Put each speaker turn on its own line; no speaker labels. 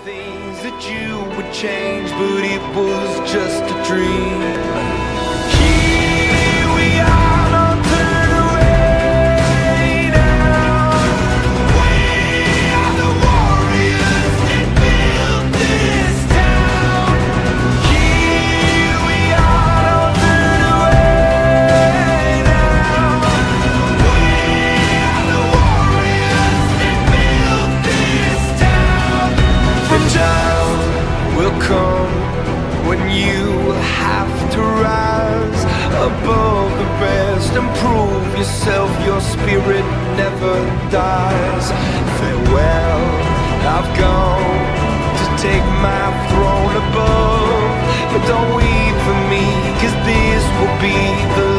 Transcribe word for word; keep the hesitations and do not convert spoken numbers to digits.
things that you would change, but it was just a dream. Here we are, don't turn away now. We are the warriors that built this town. Here we are, don't turn away now. We are the warriors that built this town. The time will come when you have to rise above the rest and prove yourself. Your spirit never dies. Farewell, I've gone to take my throne above, but don't weep for me, 'cause this will be the